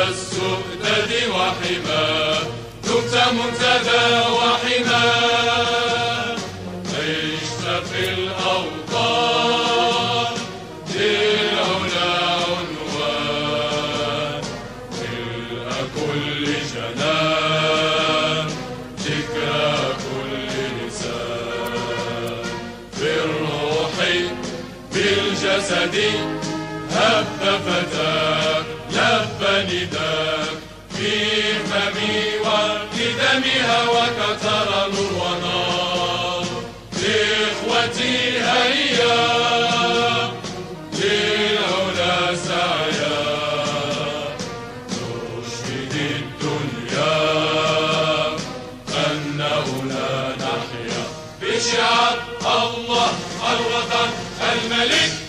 السؤدد وحماه، دمت منتدى وحماه، عشت في الأوطان للعلا عنوان، ملء كل جنان ذكرى كل لسان، بالروح بالجسد هب فتاك لب نداك، في فمي ولدمي هواك ترى نور ونار، لإخوتي هيا للعلا سعيا، نشهد الدنيا أنه لا نحيا بشعار الله الوطن الملك.